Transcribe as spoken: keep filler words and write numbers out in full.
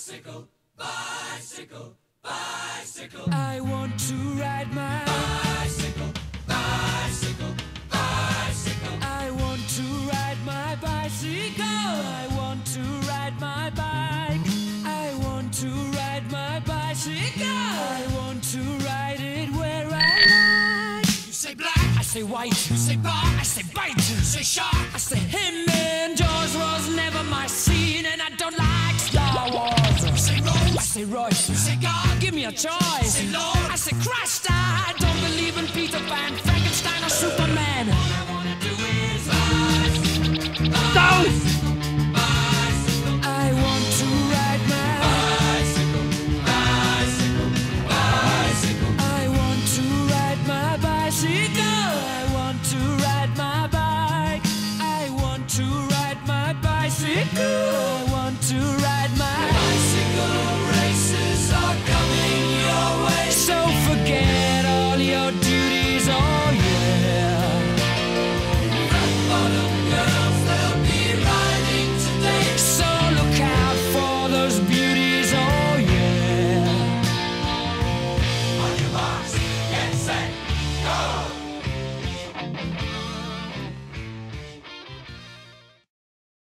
Bicycle, bicycle, bicycle. I want to ride my bicycle, bicycle, bicycle. I want to ride my bicycle. I want to ride my bike. I want to ride my bicycle. I want to ride it where I like. You say black, I say white. you say bar, I say bite. you say shark, I say him and Jaws was never my scene, and I don't like Star Wars. you say Rose, I say Royce. you say God, Give me a choice. say Lord. I say Christ. I don't believe in Peter Pan, Frankenstein, or Superman. All I wanna do is rise, rise. Don't